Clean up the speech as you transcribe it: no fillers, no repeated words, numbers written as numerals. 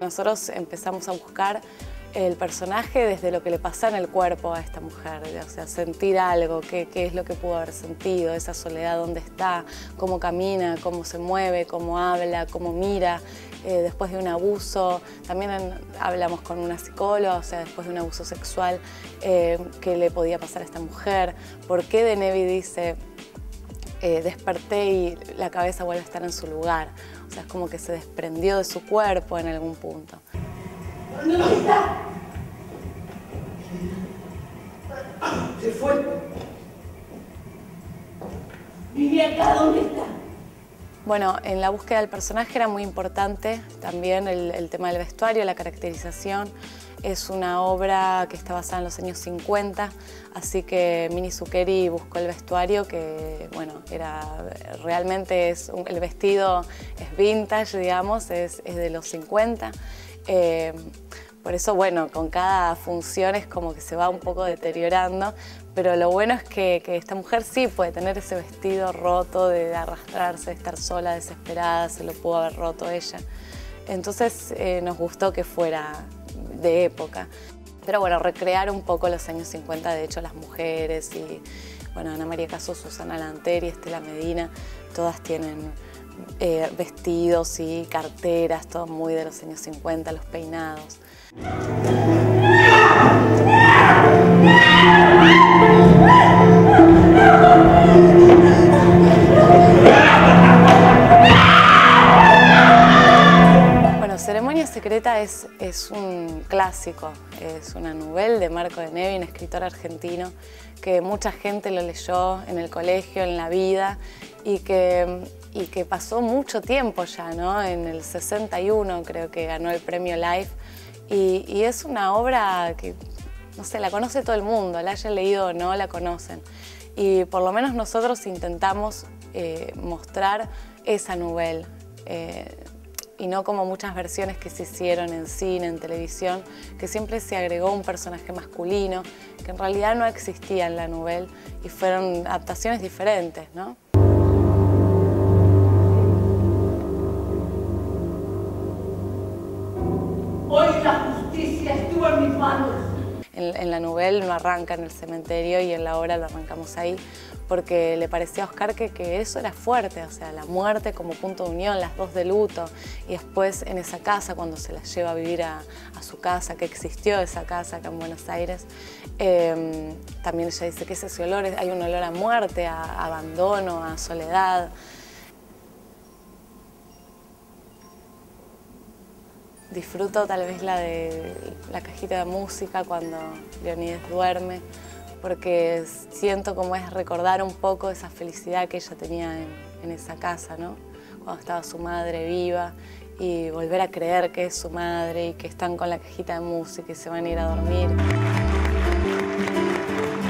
Nosotros empezamos a buscar el personaje desde lo que le pasa en el cuerpo a esta mujer, o sea, sentir algo, qué es lo que pudo haber sentido, esa soledad, dónde está, cómo camina, cómo se mueve, cómo habla, cómo mira, después de un abuso. También hablamos con una psicóloga, o sea, después de un abuso sexual, qué le podía pasar a esta mujer, por qué Denevi dice, desperté y la cabeza vuelve a estar en su lugar. O sea, es como que se desprendió de su cuerpo en algún punto. ¿Dónde está? Se fue. ¿Y acá dónde está? Bueno, en la búsqueda del personaje era muy importante también el tema del vestuario, la caracterización. Es una obra que está basada en los años 50, así que Mini Zuccheri buscó el vestuario que, bueno, realmente el vestido es vintage, digamos, es de los 50. Por eso, bueno, con cada función es como que se va un poco deteriorando, pero lo bueno es que esta mujer sí puede tener ese vestido roto, de arrastrarse, de estar sola, desesperada, se lo pudo haber roto ella. Entonces nos gustó que fuera de época. Pero bueno, recrear un poco los años 50, de hecho las mujeres y, bueno, Ana María Caso, Susana Lanteri, Estela Medina, todas tienen vestidos y carteras, todo muy de los años 50, los peinados. Bueno, Ceremonia Secreta es un clásico, es una novela de Marco Denevi, un escritor argentino que mucha gente lo leyó en el colegio, en la vida y que pasó mucho tiempo ya, ¿no? En el 61 creo que ganó el premio Life y es una obra que, no sé, la conoce todo el mundo, la haya leído o no, la conocen. Y por lo menos nosotros intentamos mostrar esa novela y no como muchas versiones que se hicieron en cine, en televisión, que siempre se agregó un personaje masculino, que en realidad no existía en la novela y fueron adaptaciones diferentes, ¿no? Hoy la justicia estuvo en mis manos. En la novela no arranca en el cementerio y en la obra lo arrancamos ahí porque le parecía a Oscar que eso era fuerte, o sea, la muerte como punto de unión, las dos de luto y después en esa casa cuando se la lleva a vivir a su casa, que existió esa casa acá en Buenos Aires, también ella dice que ese olor, hay un olor a muerte, a abandono, a soledad. Disfruto tal vez la de la cajita de música cuando Leonides duerme, porque siento como es recordar un poco esa felicidad que ella tenía en esa casa, ¿no? Cuando estaba su madre viva y volver a creer que es su madre y que están con la cajita de música y se van a ir a dormir.